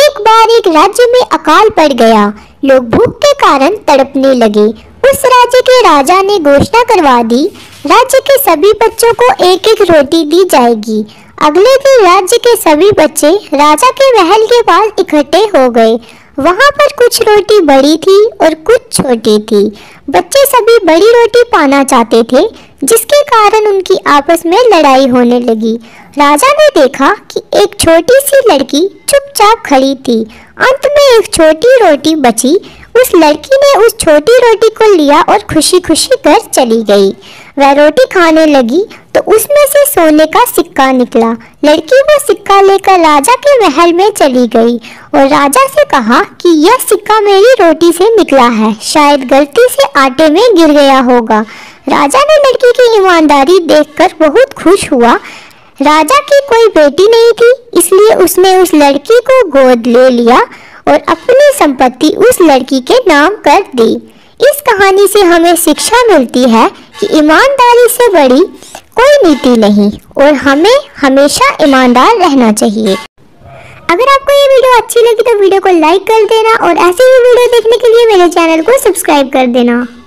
एक बार एक राज्य में अकाल पड़ गया। लोग भूख के कारण तड़पने लगे। उस राज्य के राजा ने घोषणा करवा दी, राज्य के सभी बच्चों को एक एक रोटी दी जाएगी। अगले दिन राज्य के सभी बच्चे राजा के महल के पास इकट्ठे हो गए। वहां पर कुछ रोटी बड़ी थी और कुछ छोटी थी। बच्चे सभी बड़ी रोटी पाना चाहते थे, जिसके कारण उनकी आपस में लड़ाई होने लगी। राजा ने देखा कि एक छोटी सी लड़की चुपचाप खड़ी थी। अंत में एक छोटी रोटी बची। उस लड़की ने उस छोटी रोटी को लिया और खुशी खुशी घर चली गई। वह रोटी खाने लगी तो उसमें से सोने का सिक्का निकला। लड़की वो सिक्का लेकर राजा के महल में चली गई और राजा से कहा कि यह सिक्का मेरी रोटी से निकला है, शायद गलती से आटे में गिर गया होगा। राजा ने लड़की की ईमानदारी देखकर बहुत खुश हुआ। राजा की कोई बेटी नहीं थी, इसलिए उसने उस लड़की को गोद ले लिया और अपनी संपत्ति उस लड़की के नाम कर दी। इस कहानी से हमें शिक्षा मिलती है कि ईमानदारी से बड़ी कोई नीति नहीं और हमें हमेशा ईमानदार रहना चाहिए। अगर आपको ये वीडियो अच्छी लगी तो वीडियो को लाइक कर देना और ऐसे ही वीडियो देखने के लिए मेरे चैनल को सब्सक्राइब कर देना।